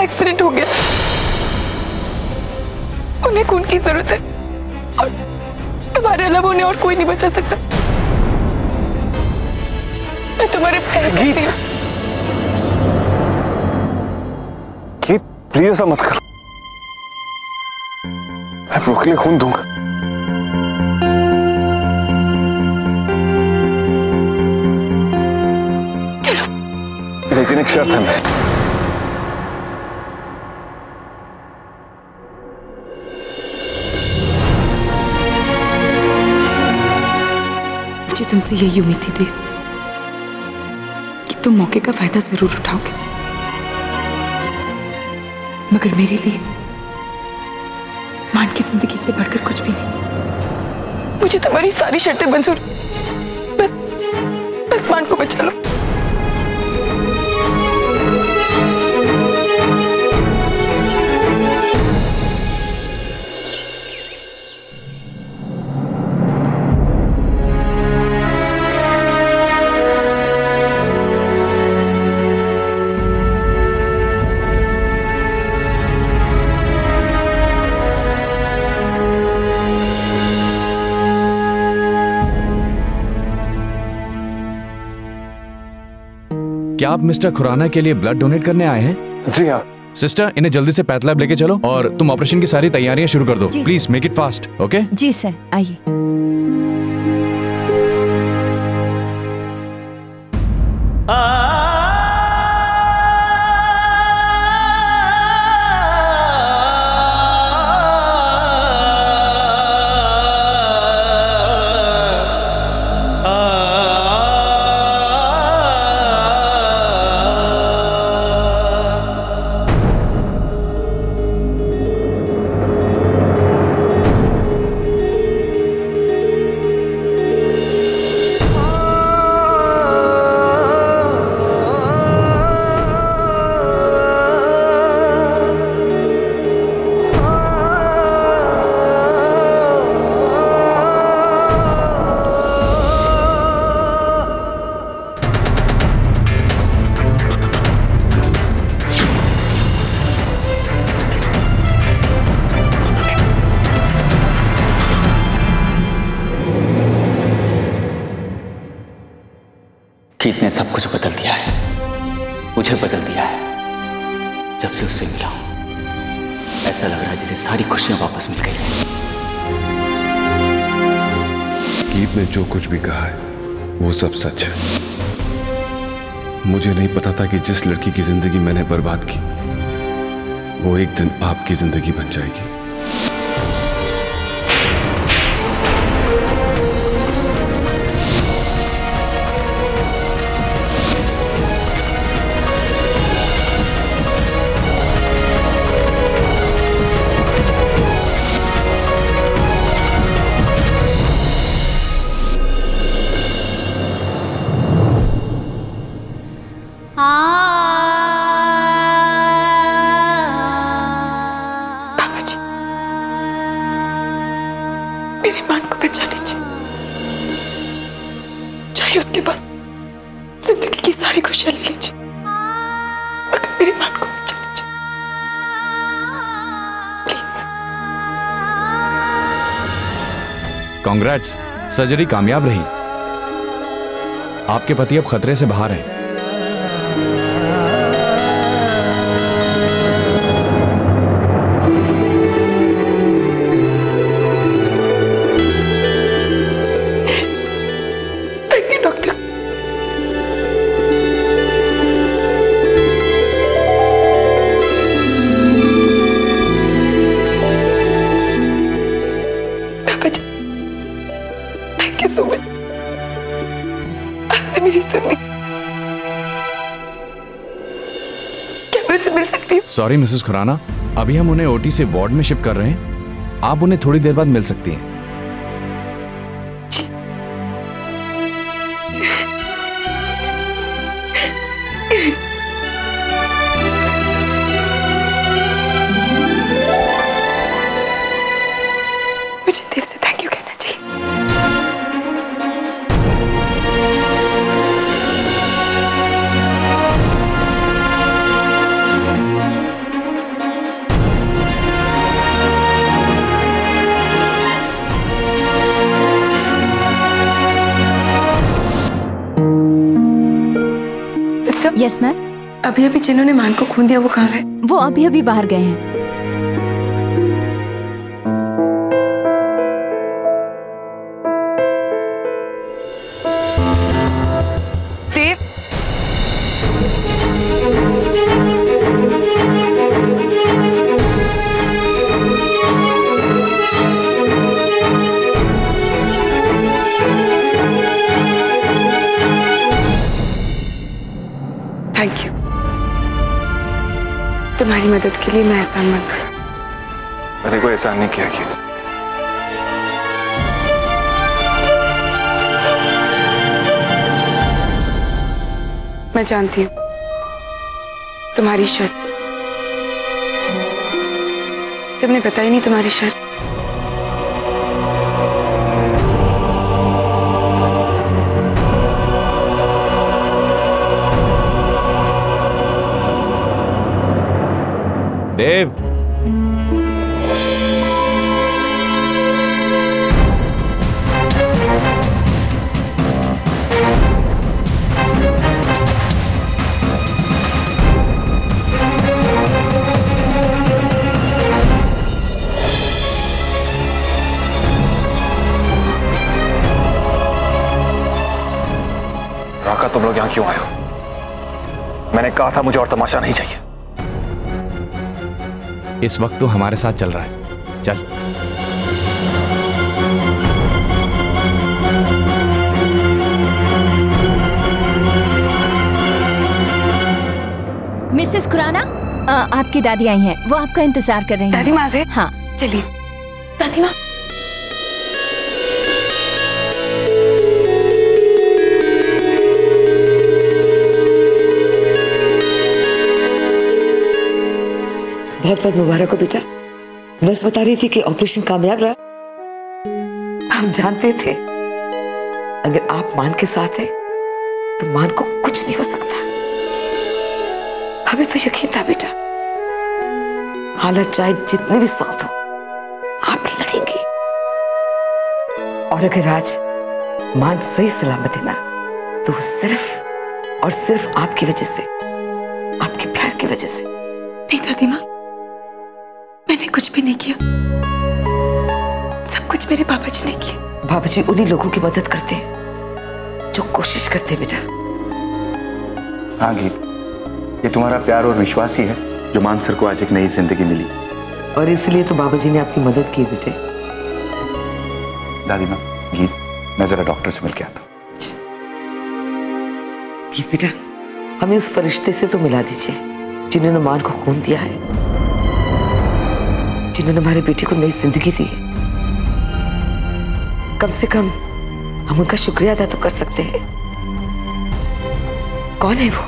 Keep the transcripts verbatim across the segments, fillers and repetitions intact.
Accident हो गया, उन्हें खून की जरूरत है और तुम्हारे अलावा उन्हें और कोई नहीं बचा सकता। मैं तुम्हारे पैर पड़ती हूँ। गीत, प्लीज ऐसा मत करो। मैं प्रो के लिए खून दूंगा। चलो। लेकिन एक शर्त है मेरी। मुझे तुमसे यही उम्मीद थी देव कि तुम मौके का फायदा जरूर उठाओगे, मगर मेरे लिए मान की जिंदगी से बढ़कर कुछ भी नहीं। मुझे तुम्हारी सारी शर्तें मंजूर, बस बस मान को बचा लो। क्या आप मिस्टर खुराना के लिए ब्लड डोनेट करने आए हैं? जी हाँ। सिस्टर, इन्हें जल्दी से पैथ लैब लेके चलो और तुम ऑपरेशन की सारी तैयारियां शुरू कर दो। Please make it fast. Okay? जी सर, आइए। कीत ने सब कुछ बदल दिया है, मुझे बदल दिया है। जब से उससे मिला हूं ऐसा लग रहा है जैसे सारी खुशियां वापस मिल गई। कीत ने जो कुछ भी कहा है वो सब सच है। मुझे नहीं पता था कि जिस लड़की की जिंदगी मैंने बर्बाद की वो एक दिन आपकी जिंदगी बन जाएगी। मेरी मान को बचा लीजिए, चाहे उसके बाद जिंदगी की सारी खुशियां ले लीजिए, मगर मेरी मान को बचा लीजिए प्लीज। कांग्रेट्स, सर्जरी कामयाब रही। आपके पति अब खतरे से बाहर हैं। मेरी सुनी, क्या मैं उनसे मिल सकती हूँ? सॉरी मिसेस खुराना, अभी हम उन्हें ओटी से वार्ड में शिफ्ट कर रहे हैं। आप उन्हें थोड़ी देर बाद मिल सकती हैं। मुझे देव से थैंक यू कहना चाहिए। साहब। Yes ma'am. अभी अभी जिन्होंने मान को खून दिया वो कहाँ गए? वो अभी अभी बाहर गए हैं। Dev, thank you. तुम्हारी मदद के लिए मैं एहसानमंद हूँ। मैंने कोई एहसान नहीं किया गीत। मैं जानती हूँ तुम्हारी शर्त। तुमने बताई नहीं तुम्हारी शर्त। देव, राका, तुम लोग यहाँ क्यों आए हो? मैंने कहा था मुझे और तमाशा नहीं चाहिए। इस वक्त तो हमारे साथ चल रहा है, चल। मिसेस खुराना, आ, आपकी दादी आई हैं। वो आपका इंतजार कर रही हैं। दादी माँ आ गए? हाँ। चलिए। दादी माँ, बहुत बहुत मुबारक हो बेटा। नर्स बता रही थी कि ऑपरेशन कामयाब रहा। हम जानते थे अगर आप मान के साथ हैं तो मान को कुछ नहीं हो सकता। हमें तो यकीन था बेटा, हालत चाहे जितनी भी सख्त हो आप लड़ेंगी। और अगर आज मान सही सलामत है ना तो वो सिर्फ और सिर्फ आपकी वजह से, आपके प्यार की वजह से। नहीं दादी माँ, मैंने कुछ भी नहीं किया। सब कुछ मेरे पापा जी ने किया। बाबा जी उन्हीं लोगों की मदद करते हैं जो कोशिश करते हैं बेटा। हाँ गीत, ये तुम्हारा प्यार और विश्वास ही है जो मान सर को आज एक नई जिंदगी मिली। और इसलिए तो बाबा जी ने आपकी मदद की बेटे। दादी माँ, गीत, मैं जरा डॉक्टर से मिल के आता हूँ। गीत बेटा, हमें उस फरिश्ते से तो मिला दीजिए जिन्होंने मान को खून दिया है, जिन्होंने हमारे बेटे को नई जिंदगी दी है। कम से कम हम उनका शुक्रिया अदा तो कर सकते हैं। कौन है वो?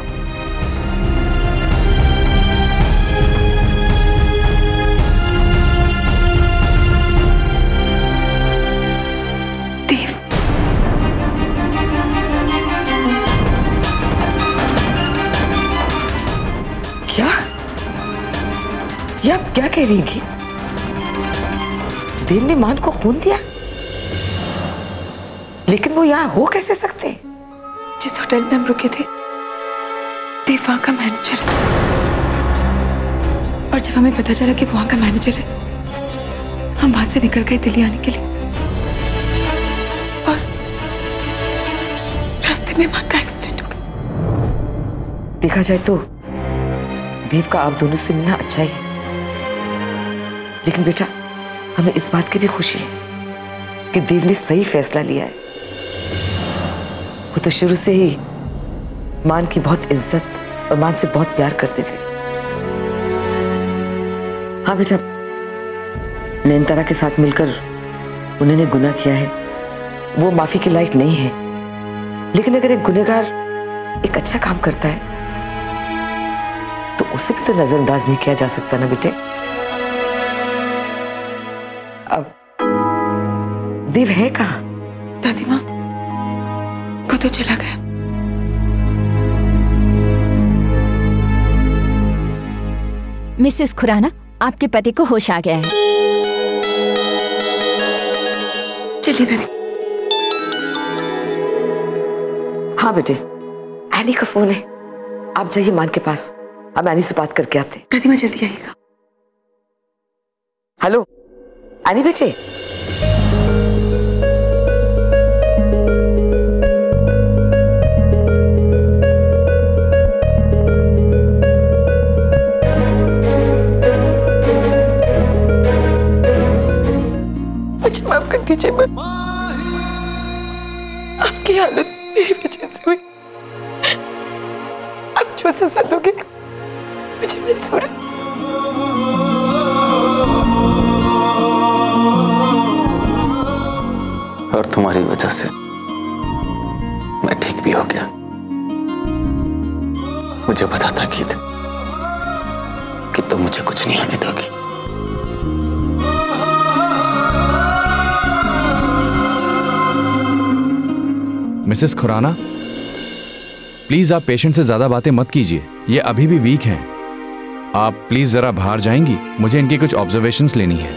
देव, क्या ये आप क्या कह रही हैं? देव ने मान को खून दिया? लेकिन वो यहाँ हो कैसे सकते? जिस होटल में हम रुके थे देव वहां का मैनेजर है। और जब हमें पता चला कि वहां का मैनेजर है, हम वहां से निकल गए दिल्ली आने के लिए। और रास्ते में मां का एक्सीडेंट हो गया। देखा जाए तो देव का आप दोनों से मिलना अच्छा ही है, लेकिन बेटा हमें इस बात की भी खुशी है कि देव ने सही फैसला लिया है। वो तो शुरू से ही मान की बहुत इज्जत और मान से बहुत प्यार करते थे। हाँ बेटा, नयनतारा के साथ मिलकर उन्होंने गुनाह किया है, वो माफी के लायक नहीं है। लेकिन अगर एक गुनहगार एक अच्छा काम करता है तो उसे भी तो नजरअंदाज नहीं किया जा सकता ना बेटे। अब देव है कहाँ? दादी माँ, वो तो चला गया। मिसेस खुराना, आपके पति को होश आ गया है। चलिए दादी। हाँ बेटे, एनी का फोन है, आप जाइए मान के पास, हम एनी से बात करके आते। दादी माँ जल्दी आइएगा। हेलो एनी बेटे, मुझे माफ कर दीजिए माँ, आपकी हालत मेरी वजह से हुई। आप जो सजा दोगे मुझे मंजूर है। और तुम्हारी वजह से मैं ठीक भी हो गया। मुझे पता था गीत कि तुम मुझे कुछ नहीं होने दोगी। मिसेस खुराना, प्लीज आप पेशेंट से ज्यादा बातें मत कीजिए, ये अभी भी वीक हैं। आप प्लीज जरा बाहर जाएंगी, मुझे इनकी कुछ ऑब्जर्वेशंस लेनी है।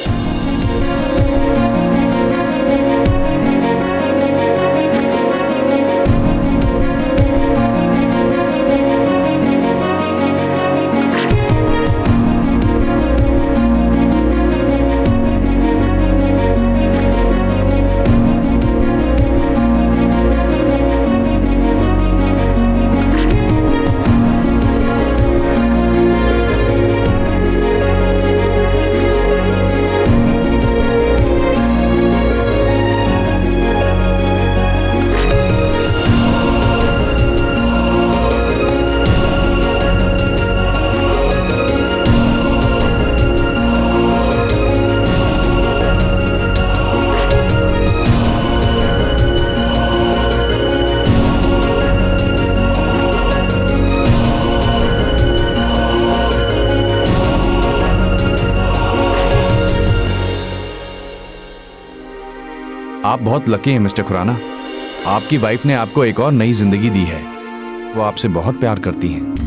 आप बहुत लकी हैं मिस्टर खुराना, आपकी वाइफ ने आपको एक और नई जिंदगी दी है। वो आपसे बहुत प्यार करती हैं।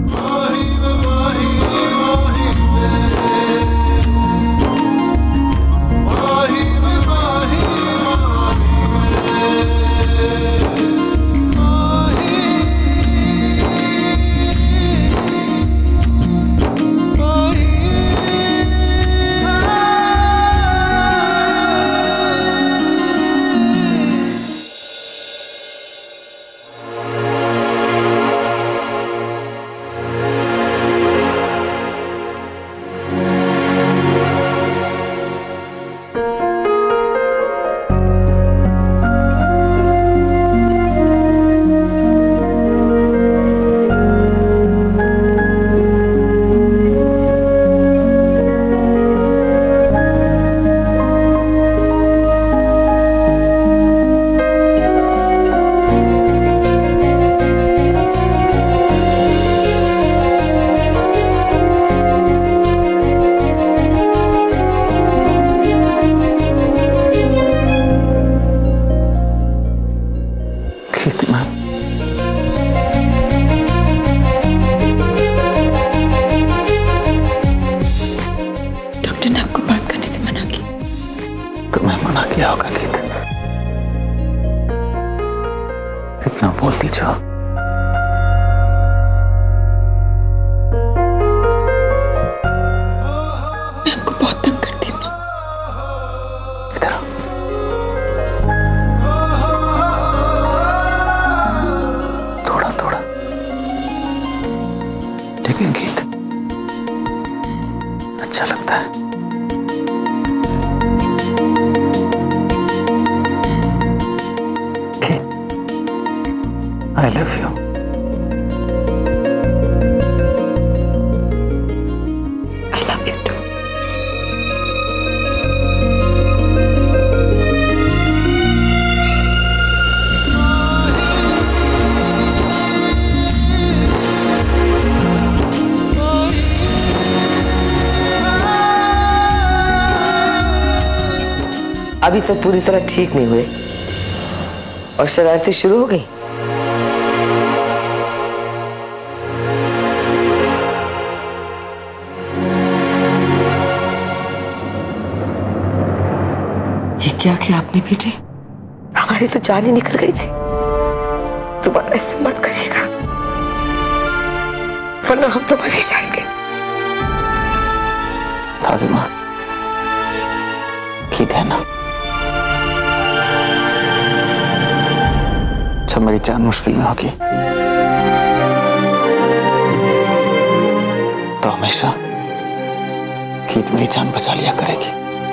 डॉक्टर ने आपको बात करने से मना की। तुम्हें मना किया होगा गीत, इतना बोलती जाओ। मैं आपको बहुत तंग करती हूँ ना। इधर आओ। थोड़ा थोड़ा ठीक है गीत, अच्छा लगता है। I love you. I love you too. अभी तक पूरी तरह ठीक नहीं हुए और शरारतें शुरू हो गई। ये क्या किया आपने बेटे? हमारी तो जान ही निकल गई थी। दोबारा ऐसे मत करिएगा। वरना हम तो मर ही जाएंगे। दादी माँ की है ना, जब मेरी जान मुश्किल में होगी तो हमेशा गीत मेरी जान बचा लिया करेगी।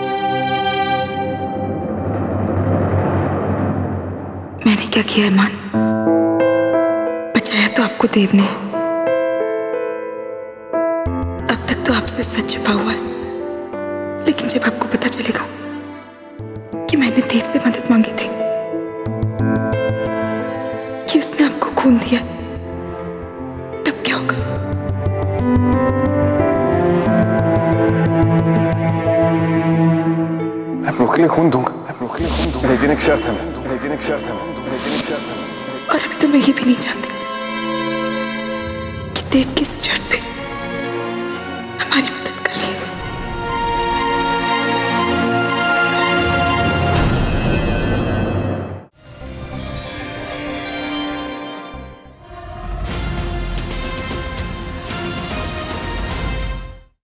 मैंने क्या किया है मान? बचाया तो आपको देव ने। अब तक तो आपसे सच छिपा हुआ है, लेकिन जब आपको पता चलेगा कि मैंने देव से मदद मांगी थी, कि उसने आपको खून दिया, तब क्या होगा? मैं ब्रो के लिए खून दूंगा, मैं ब्रो के लिए खून दूंगा, लेकिन एक शर्त है, लेकिन एक शर्त है, लेकिन एक शर्त है। और अभी तो मैं ये भी नहीं जानती कि देव किस शर्त पे हमारी मदद